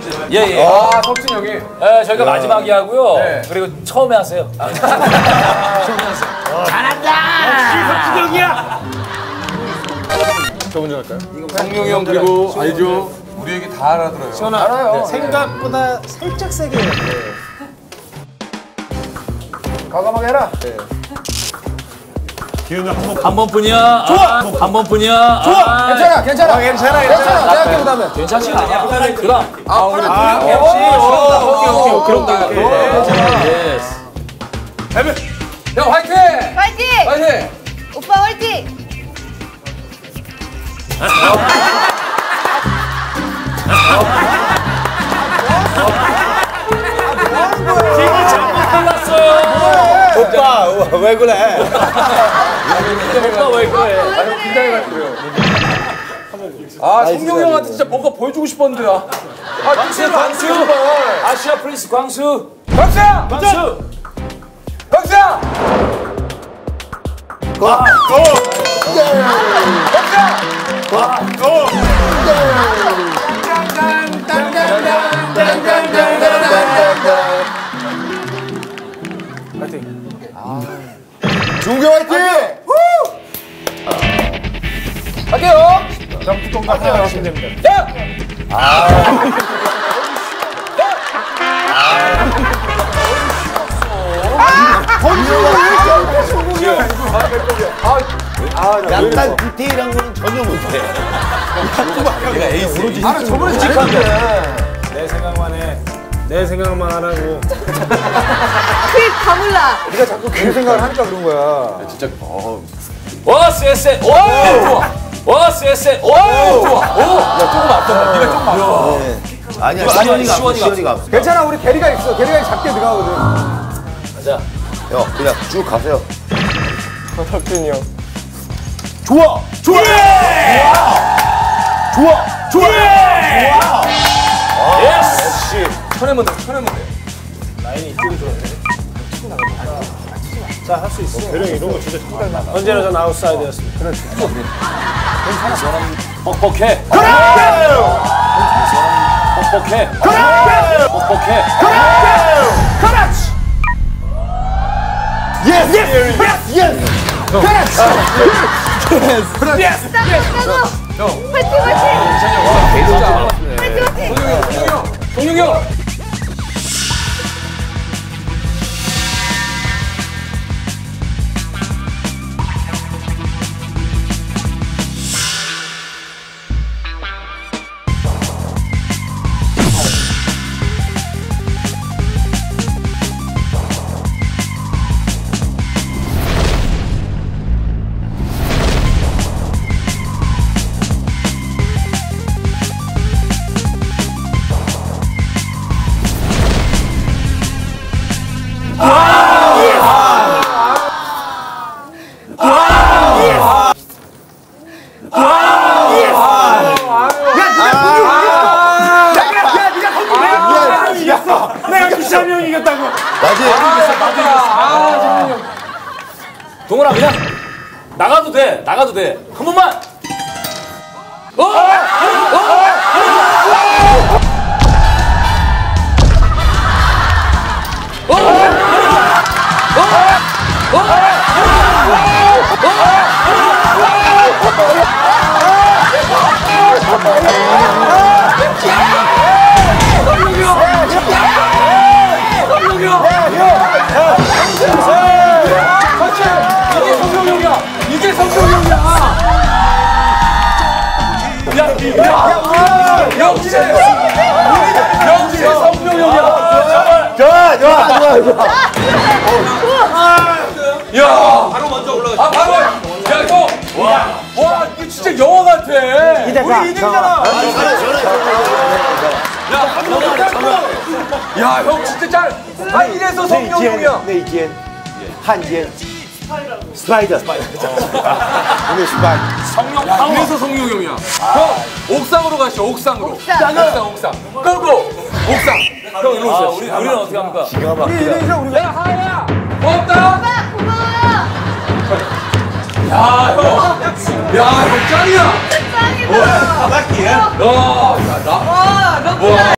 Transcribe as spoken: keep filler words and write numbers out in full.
예, 예. 아, 석진 형이. 예, 저희가 마지막에 하고요. 네. 그리고 처음에 하세요. 아. 처음에 하세요. 잘한다! 석진 형이야! 저 먼저 할까요? 성룡이 형 그리고 알죠? 우리 얘기 다 알아들어요. 전화 알아요. 네. 생각보다 살짝 세게. 네. 과감하게 해라. 네. 한 번뿐이야. 좋아. 아, 한 번뿐이야. 좋아. 아, 괜찮아, 괜찮아. 아, 괜찮아, 괜찮아. 괜찮아. 생각해보다면. 괜찮지 않아? 그럼. 아, 우리 아, 둘이. 역시. 오케이, 오케이, 오케이. 그럼 다. 예스. 형, 화이팅! 파이팅! 화이팅! 오빠 화이팅! 오빠 왜 그래? 오빠 왜 그래? 아니, 긴장해가지고요. 아, 성룡이 형한테 진짜 뭔가 보여주고 싶었는데. 아, 광수, 광수. 아시아 프린스 광수. 박수야! 광수. 박수야! 와. 중교 화이팅! 할게요! 그럼 뚜껑 닫고 하시면 됩니다. 야! 약간 디테일한 거는 전혀 못해. 아, 저번에 잘했는데. 내 생각만 해. 내 생각만 하라고. 그 가물라! 네가 자꾸 그 생각을 하니까 그런 거야. 와, 쎄쎄. 오, 좋아. 와, 쎄쎄. 오, 좋아. 오. 야, 조금 앞섰다. 네가 조금 앞서. 아니야, 시원이가 시원이가 앞서, 시원이가 앞서. 괜찮아, 우리 게리가 있어. 게리가 작게 들어가거든. 가자. 형, 그냥 쭉 가세요. 석진이 형. 좋아! 좋아! 좋아! 좋아! 예스. 천해면 돼, 천해면 돼. 라인이 이쪽이 좋은데. 자, 할 수 있어. 대령 이런 거 진짜 정말 언제나 전 아웃사이드였습니다. 그렇지. 뻑뻑해. 뻑뻑해. 뻑뻑해. 그렇지! 예스! 예스! 예스! 그렇지! 예스! 형! 화이팅 화이팅! 진짜. 화이팅 화이팅! 동룡이 형, 동룡이 형. 동룡이 형. 내가 구십삼 명 이겼다고! 동훈아 그냥 나가도 돼. 나가도 돼. 한 번만. 어! 이게 성룡형이야. 야, 야, 역시, 역시 성룡형이야. 좋아, 좋아, 좋아, 좋아. 야, 바로 먼저 올라가. 아, 바로. 야, 이거. 와, 와, 이거 진짜 영화 같아. 우리 이등이잖아. 야, 한 야, 형 진짜 잘. 아, 이래서 성룡형이야. 那一间，汉奸，스파이더, 스파이더. 오늘 스파이더. 성룡 야, 파워. 이래서 성룡형이야. 형, 옥상으로 가시죠. 옥상으로. 옥상. 옥상, 옥상. 고고. 옥상. 형 일로 아, 오세요. 우리 우리는 어떻게 합니까? 우리 이등이죠, 우리. 야, 하야. 고맙다. 오빠 고마워요! 야, 형. 야, 형 짱이야. 짱이다! 야, 야, 나. 와, 럭키다!